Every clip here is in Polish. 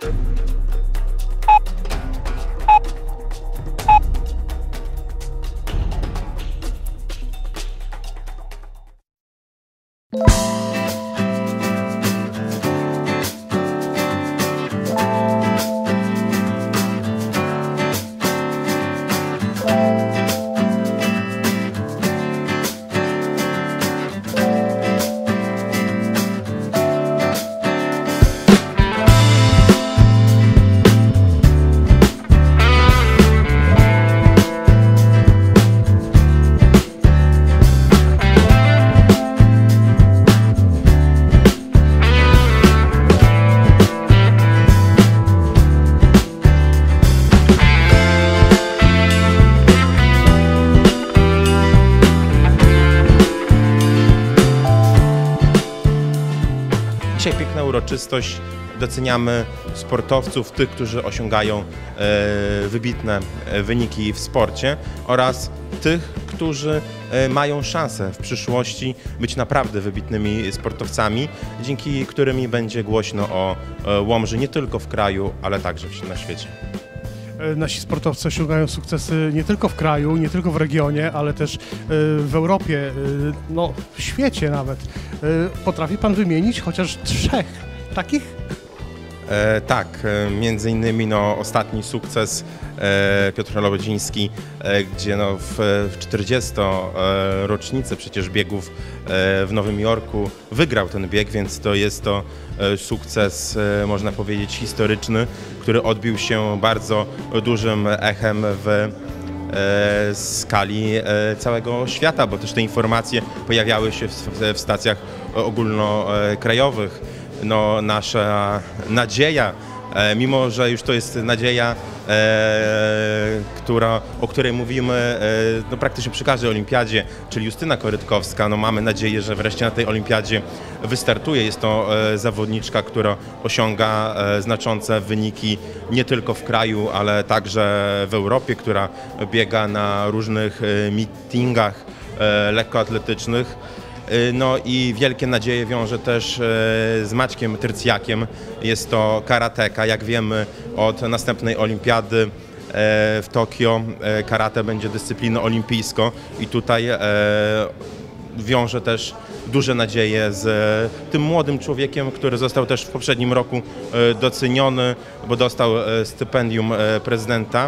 Dzisiaj piękna uroczystość. Doceniamy sportowców, tych, którzy osiągają wybitne wyniki w sporcie oraz tych, którzy mają szansę w przyszłości być naprawdę wybitnymi sportowcami, dzięki którymi będzie głośno o Łomży nie tylko w kraju, ale także na świecie. Nasi sportowcy osiągają sukcesy nie tylko w kraju, nie tylko w regionie, ale też w Europie, no w świecie nawet. Potrafi Pan wymienić chociaż 3 takich? Tak, między innymi ostatni sukces Piotr Lobodziński, gdzie w 40. rocznicę przecież biegów w Nowym Jorku wygrał ten bieg, więc jest to sukces, można powiedzieć, historyczny, który odbił się bardzo dużym echem w skali całego świata, bo też te informacje pojawiały się w stacjach ogólnokrajowych. Nasza nadzieja, mimo że już to jest nadzieja, o której mówimy praktycznie przy każdej olimpiadzie, czyli Justyna Korytkowska, mamy nadzieję, że wreszcie na tej olimpiadzie wystartuje. Jest to zawodniczka, która osiąga znaczące wyniki nie tylko w kraju, ale także w Europie, która biega na różnych meetingach lekkoatletycznych. I wielkie nadzieje wiąże też z Maćkiem Tyrcjakiem. Jest to karateka. Jak wiemy, od następnej olimpiady w Tokio karate będzie dyscypliną olimpijską i tutaj wiąże też duże nadzieje z tym młodym człowiekiem, który został też w poprzednim roku doceniony, bo dostał stypendium prezydenta.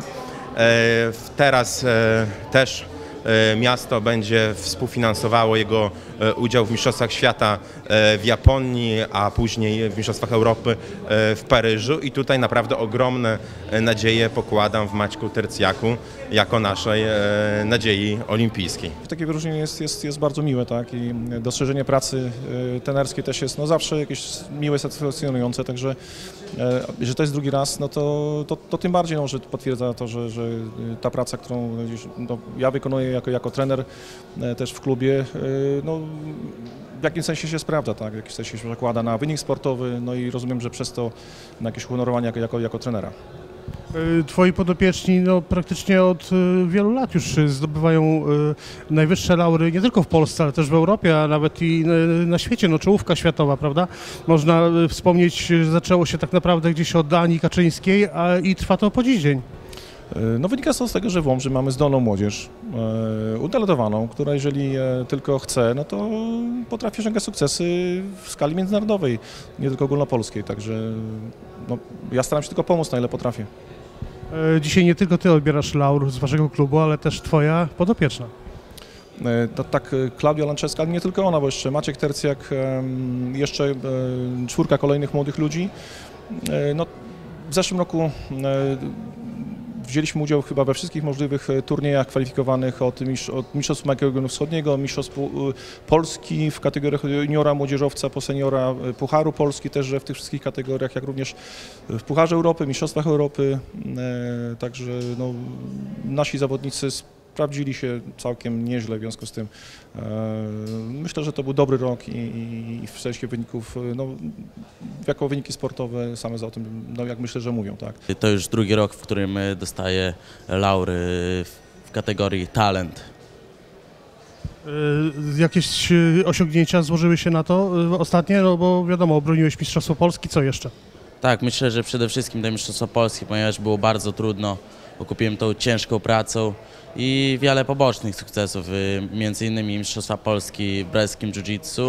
Teraz też miasto będzie współfinansowało jego udział w Mistrzostwach Świata w Japonii, a później w Mistrzostwach Europy w Paryżu i tutaj naprawdę ogromne nadzieje pokładam w Maćku Tyrcjaku jako naszej nadziei olimpijskiej. Takie wyróżnienie jest bardzo miłe, tak? I dostrzeżenie pracy trenerskiej też jest zawsze jakieś miłe, satysfakcjonujące, także że to jest drugi raz, to tym bardziej że potwierdza to, że ta praca, którą ja wykonuję jako trener też w klubie, w jakimś sensie się sprawdza, tak? W jakimś sensie się zakłada na wynik sportowy, i rozumiem, że przez to na jakieś honorowanie jako trenera. Twoi podopieczni praktycznie od wielu lat już zdobywają najwyższe laury nie tylko w Polsce, ale też w Europie, a nawet i na świecie, czołówka światowa, prawda? Można wspomnieć, że zaczęło się tak naprawdę gdzieś od Ani Kaczyńskiej i trwa to po dziś dzień. Wynika to z tego, że w Łomży mamy zdolną młodzież, utalentowaną, która jeżeli tylko chce, to potrafi osiągać sukcesy w skali międzynarodowej, nie tylko ogólnopolskiej, także ja staram się tylko pomóc, na ile potrafię. Dzisiaj nie tylko Ty odbierasz laur z Waszego klubu, ale też Twoja podopieczna. Tak, Klaudia Lanczewska, ale nie tylko ona, bo jeszcze Maciek Tercjak, jeszcze 4 kolejnych młodych ludzi. W zeszłym roku wzięliśmy udział chyba we wszystkich możliwych turniejach kwalifikowanych od Mistrzostw Regionu Wschodniego, Mistrzostw Polski w kategoriach juniora, młodzieżowca po seniora, Pucharu Polski też w tych wszystkich kategoriach, jak również w Pucharze Europy, Mistrzostwach Europy. Także nasi zawodnicy sprawdzili się całkiem nieźle, w związku z tym myślę, że to był dobry rok i w sensie wyników, jako wyniki sportowe same za tym, jak myślę, że mówią, tak. To już drugi rok, w którym dostaję laury w kategorii talent. Jakieś osiągnięcia złożyły się na to ostatnie, bo wiadomo, obroniłeś Mistrzostwo Polski, co jeszcze? Tak, myślę, że przede wszystkim te Mistrzostwa Polski, ponieważ było bardzo trudno, okupiłem tą ciężką pracą i wiele pobocznych sukcesów, między innymi Mistrzostwa Polski w brazylskim jiu-jitsu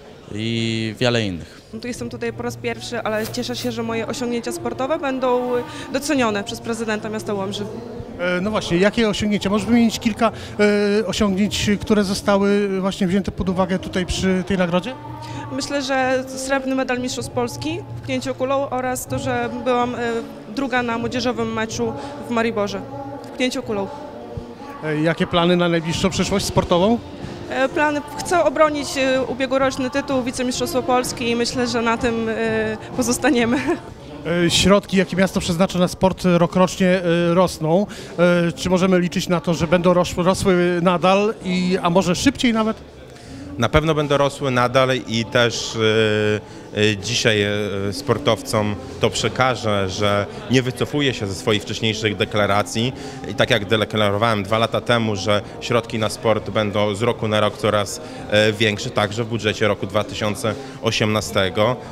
i wiele innych. Jestem tutaj po raz pierwszy, ale cieszę się, że moje osiągnięcia sportowe będą docenione przez prezydenta miasta Łomży. No właśnie, jakie osiągnięcia? Możesz wymienić kilka osiągnięć, które zostały właśnie wzięte pod uwagę tutaj przy tej nagrodzie? Myślę, że srebrny medal Mistrzostw Polski w pchnięciu kulą oraz to, że byłam druga na młodzieżowym meczu w Mariborze w pchnięciu kulą. Jakie plany na najbliższą przyszłość sportową? Plany, chcę obronić ubiegłoroczny tytuł wicemistrzostwa Polski i myślę, że na tym pozostaniemy. Środki, jakie miasto przeznacza na sport rokrocznie rosną. Czy możemy liczyć na to, że będą rosły nadal, a może szybciej nawet? Na pewno będą rosły nadal i też dzisiaj sportowcom to przekażę, że nie wycofuję się ze swoich wcześniejszych deklaracji i tak jak deklarowałem 2 lata temu, że środki na sport będą z roku na rok coraz większe, także w budżecie roku 2018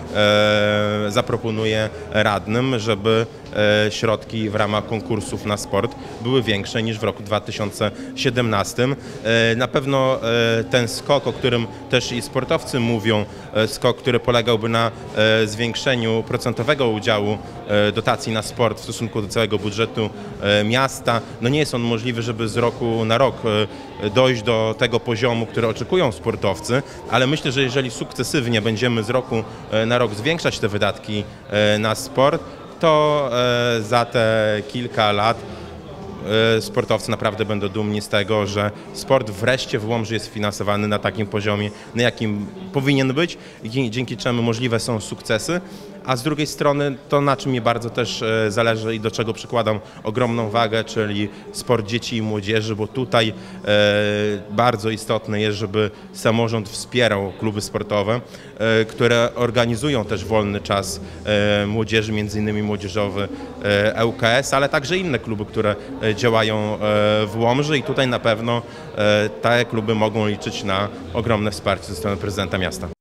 zaproponuję radnym, żeby środki w ramach konkursów na sport były większe niż w roku 2017. Na pewno ten skok, o którym też i sportowcy mówią, skok, który polegałby na zwiększeniu procentowego udziału dotacji na sport w stosunku do całego budżetu miasta, no nie jest on możliwy, żeby z roku na rok dojść do tego poziomu, który oczekują sportowcy, ale myślę, że jeżeli sukcesywnie będziemy z roku na rok zwiększać te wydatki na sport, to za te kilka lat sportowcy naprawdę będą dumni z tego, że sport wreszcie w Łomży jest finansowany na takim poziomie, na jakim powinien być, dzięki czemu możliwe są sukcesy. A z drugiej strony to, na czym mi bardzo też zależy i do czego przykładam ogromną wagę, czyli sport dzieci i młodzieży, bo tutaj bardzo istotne jest, żeby samorząd wspierał kluby sportowe, które organizują też wolny czas młodzieży, między innymi młodzieżowy ŁKS, ale także inne kluby, które działają w Łomży i tutaj na pewno te kluby mogą liczyć na ogromne wsparcie ze strony prezydenta miasta.